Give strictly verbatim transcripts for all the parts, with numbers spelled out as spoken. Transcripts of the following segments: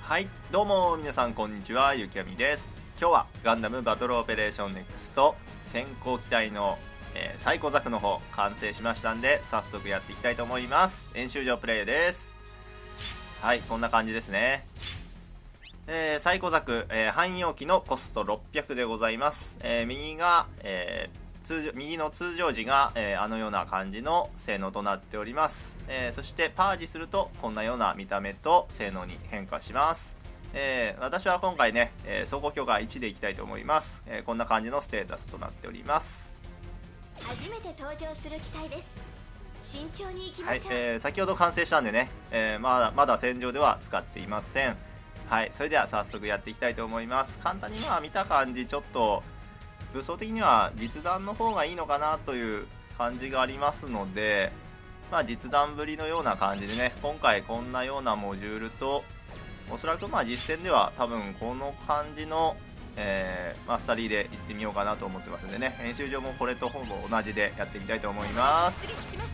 はい、どうも皆さんこんにちは、ゆきあみです。今日はガンダムバトルオペレーションネクスト先行機体の、えー、最高ザクの方完成しましたんで、早速やっていきたいと思います。演習場プレイです。はい、こんな感じですね。えー、最高ザク、えー、汎用機のコストろっぴゃくでございます。えー、右が、えー通常右の通常時が、えー、あのような感じの性能となっております。えー、そしてパージするとこんなような見た目と性能に変化します。えー、私は今回ね、えー、走行許可いちでいきたいと思います。えー、こんな感じのステータスとなっております。 初めて登場する機体です。慎重に行きましょう。 はい、えー、先ほど完成したんでね、えー、まだまだ戦場では使っていません。はい、それでは早速やっていきたいと思います。簡単にまあ見た感じちょっと武装的には実弾の方がいいのかなという感じがありますので、まあ、実弾ぶりのような感じでね、今回こんなようなモジュールと、おそらくまあ実戦では多分この感じの、えー、マスタリーでいってみようかなと思ってますんでね、演習場もこれとほぼ同じでやってみたいと思います。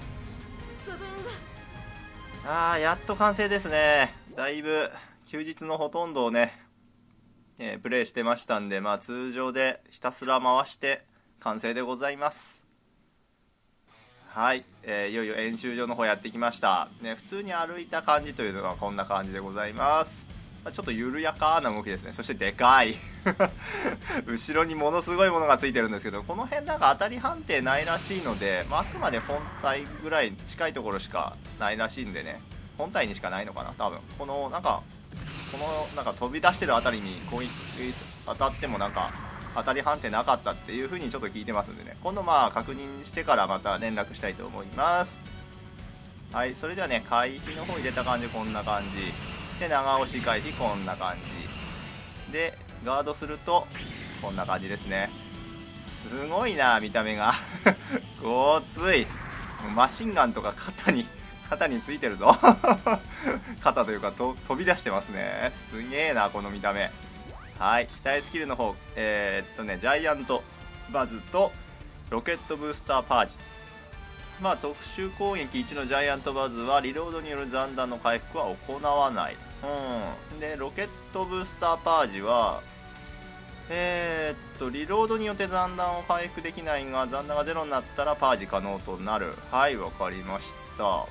あー、やっと完成ですね。だいぶ休日のほとんどをねえー、プレイしてましたんで、まあ通常でひたすら回して完成でございます。はい、えー、いよいよ演習場の方やってきました、ね、普通に歩いた感じというのはこんな感じでございます。まあ、ちょっと緩やかな動きですね。そしてでかい後ろにものすごいものがついてるんですけど、この辺なんか当たり判定ないらしいので、まあ、あくまで本体ぐらい近いところしかないらしいんでね、本体にしかないのかな多分。このなんかこのなんか飛び出してるあたりに攻撃当たってもなんか当たり判定なかったっていう風にちょっと聞いてますんでね、今度まあ確認してからまた連絡したいと思います。はい、それではね、回避の方入れた感じこんな感じで、長押し回避こんな感じで、ガードするとこんな感じですね。すごいな見た目がごつい。マシンガンとか肩に肩についてるぞ肩というかと飛び出してますね。すげえなこの見た目。はい、機体スキルの方、えー、っとねジャイアントバズとロケットブースターパージ。まあ特殊攻撃いちのジャイアントバズはリロードによる残弾の回復は行わない。うんでロケットブースターパージはえー、っとリロードによって残弾を回復できないが、残弾がゼロになったらパージ可能となる。はい、わかりました。はい、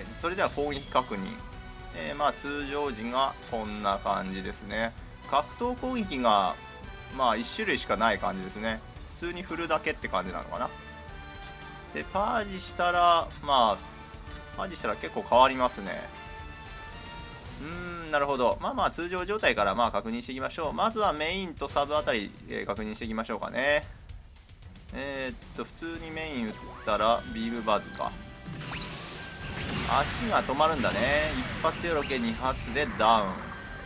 それでは攻撃確認。えー、まあ通常時がこんな感じですね。格闘攻撃がまあいち種類しかない感じですね。普通に振るだけって感じなのかな。でパージしたらまあパージしたら結構変わりますね。うーんなるほど。まあまあ通常状態からまあ確認していきましょう。まずはメインとサブあたり、えー、確認していきましょうかね。えー、っと普通にメイン打ったらビームバズか。足が止まるんだね。一発よろけに発でダウン。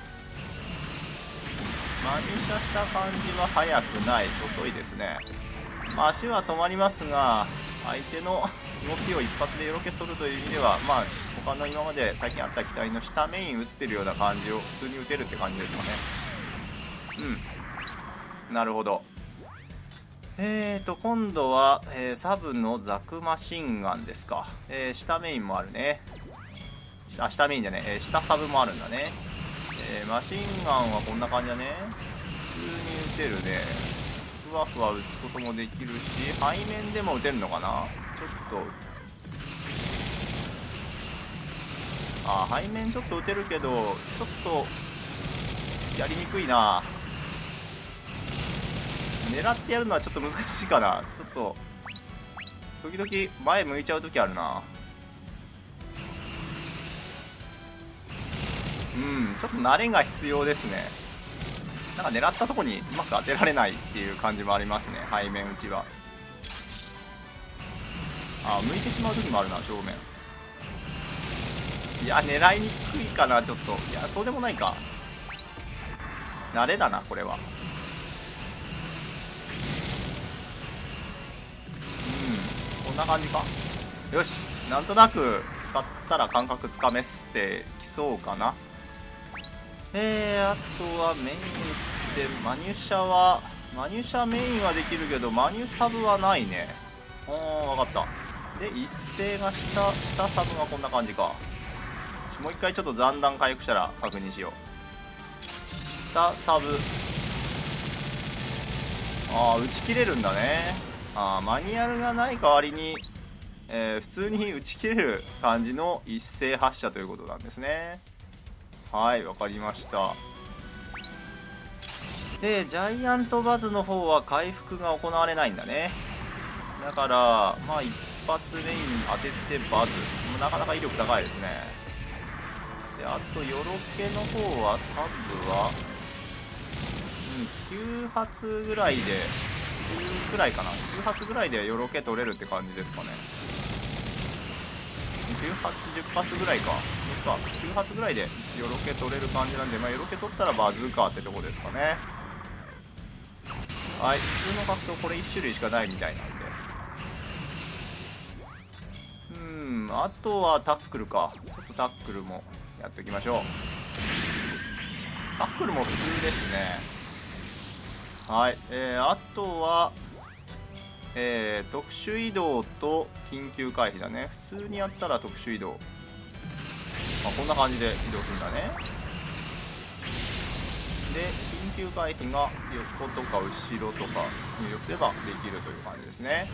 マニシャした感じは速くない。遅いですね。まあ、足は止まりますが、相手の動きを一発でよろけ取るという意味では、まあ他の今まで最近あった機体の下メイン打ってるような感じを普通に打てるって感じですかね。うん、なるほど。えーと今度は、えー、サブのザクマシンガンですか。えー、下メインもあるね。下下メインじゃね、えー、下サブもあるんだね。えー、マシンガンはこんな感じだね。普通に撃てるね。ふわふわ撃つこともできるし、背面でも撃てるのかな。ちょっとあー背面ちょっと撃てるけどちょっとやりにくいな。狙ってやるのはちょっと難しいかな。ちょっと時々前向いちゃう時あるな。うんちょっと慣れが必要ですね。なんか狙ったとこにうまく当てられないっていう感じもありますね、背面打ちは。あ向いてしまう時もあるな正面。いや狙いにくいかなちょっと。いやそうでもないか。慣れだなこれは。こんな感じか。よし、なんとなく使ったら感覚つかめしてきそうかな。えー、あとはメインでマニュシャはマニュシャメインはできるけどマニュサブはないね。あー分かった。で一斉が下下サブがこんな感じか。 もう一回ちょっと残弾回復したら確認しよう。下サブ、ああ打ち切れるんだね。ああマニュアルがない代わりに、えー、普通に打ち切れる感じの一斉発射ということなんですね。はい、わかりました。でジャイアントバズの方は回復が行われないんだね。だからまあ一発メイン当ててバズ、なかなか威力高いですね。であとよろけの方はサブは、うん、きゅう発ぐらいで、きゅうくらいかな、きゅう発ぐらいでよろけ取れるって感じですかね。きゅう発じゅっ発ぐらいか、そっかきゅう発ぐらいでよろけ取れる感じなんで、まあ、よろけ取ったらバズーカーってとこですかね。はい、普通の格闘これいち種類しかないみたいなんで、うん、あとはタックルか。ちょっとタックルもやっておきましょう。タックルも普通ですね。はい、えー、あとは、えー、特殊移動と緊急回避だね。普通にやったら特殊移動、まあ、こんな感じで移動するんだね。で緊急回避が横とか後ろとか入力すればできるという感じですね。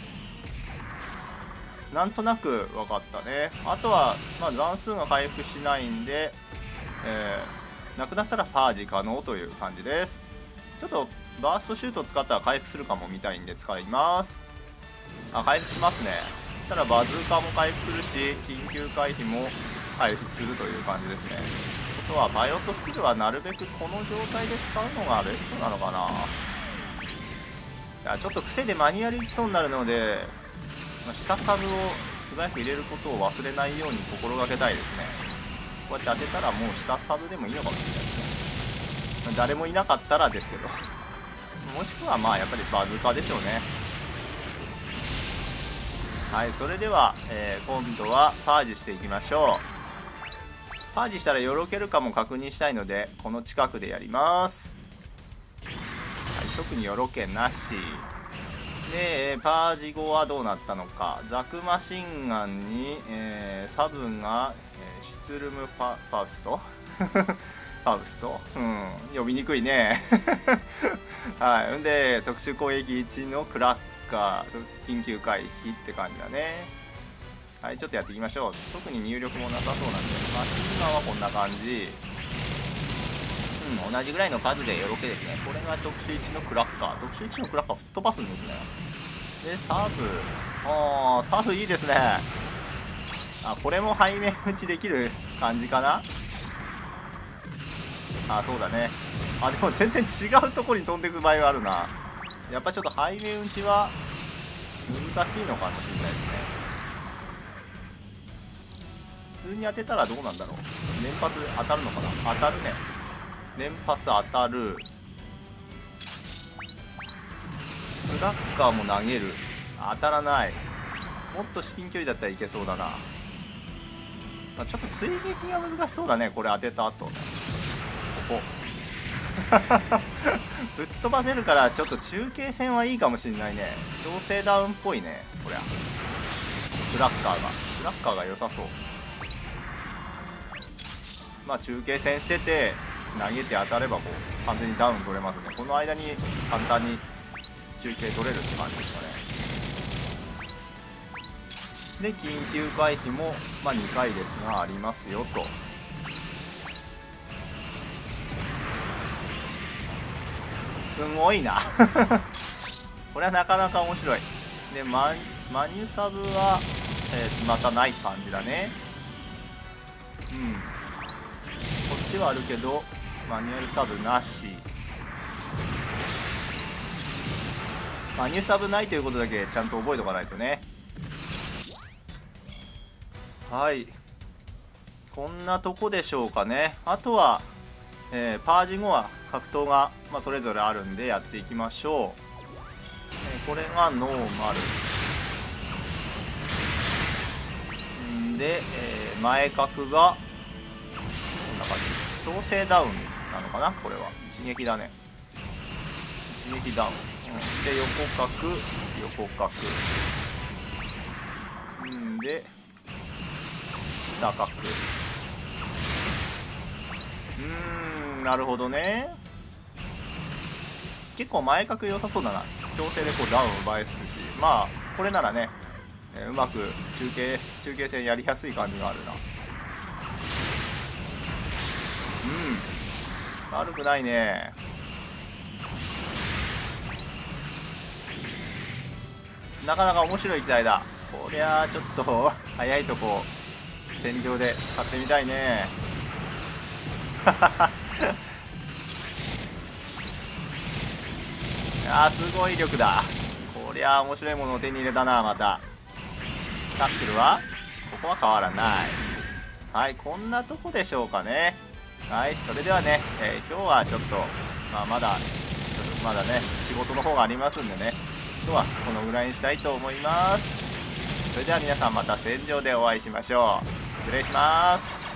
なんとなく分かったね。あとは、まあ、残数が回復しないんで、えー、なくなったらパージ可能という感じです。ちょっとバーストシュートを使ったら回復するかもみたいんで使います。あ、回復しますね。そしたらバズーカも回復するし緊急回避も回復するという感じですね。あとはパイロットスキルはなるべくこの状態で使うのがベストなのかな。いやちょっと癖でマニュアルいきそうになるので、下サブを素早く入れることを忘れないように心がけたいですね。こうやって当てたらもう下サブでもいいのかもしれないですね。誰もいなかったらですけどもしくはまあやっぱりバズーカでしょうね。はい、それでは、えー、今度はパージしていきましょう。パージしたらよろけるかも確認したいのでこの近くでやります。はい、特によろけなしで、パージ後はどうなったのか。ザクマシンガンに、えー、サブが、えー、シュツルムファファウストファウスト、うん、呼びにくいねはい、んで特殊攻撃いちのクラッカー緊急回避って感じだね。はい、ちょっとやっていきましょう。特に入力もなさそうなんで、マシンガンはこんな感じ。うん、同じぐらいの数でよろけですね。これが特殊いちのクラッカー。特殊いちのクラッカー吹っ飛ばすんですね。でサブ、あーサブいいですね。あ、これも背面打ちできる感じかな。あ、そうだね。あ、でも全然違うところに飛んでいく場合があるな。やっぱちょっと背面打ちは難しいのかもしれないですね。普通に当てたらどうなんだろう。連発当たるのかな。当たるね。連発当たる。クラッカーも投げる。当たらない。もっと至近距離だったらいけそうだな。ちょっと追撃が難しそうだね、これ当てた後。ここぶっ飛ばせるからちょっと中継戦はいいかもしれないね。強制ダウンっぽいねこりゃ。クラッカーがクラッカーが良さそう。まあ中継戦してて投げて当たればこう完全にダウン取れますね。この間に簡単に中継取れるって感じですかね。で緊急回避も、まあ、にかいですがありますよと。すごいなこれはなかなか面白い。で マ, マニュサブは、えー、またない感じだね。うん、こっちはあるけどマニュアルサブなし。マニュサブないということだけちゃんと覚えておかないとね。はい、こんなとこでしょうかね。あとは、えー、パージ後は格闘が、まあ、それぞれあるんでやっていきましょう。えー、これがノーマルんで、えー、前角がこんな感じ。強制ダウンなのかな。これは一撃だね。一撃ダウン、うん、で横角横角んで下角うーん、なるほどね。結構前角良さそうだな。強制でこうダウンを奪えするし、まあこれならね、えーうまく中継中継戦やりやすい感じがあるな。うん、悪くないね。なかなか面白い機体だ。こりゃあちょっと早いとこ戦場で使ってみたいね。あー、すごい力だ。こりゃあ面白いものを手に入れたな。またタックルはここは変わらない。はい、こんなとこでしょうかね。はい、それではね、えー今日はちょっと、まあ、まだまだね仕事の方がありますんでね、今日はこのぐらいにしたいと思います。それでは皆さんまた戦場でお会いしましょう。失礼します。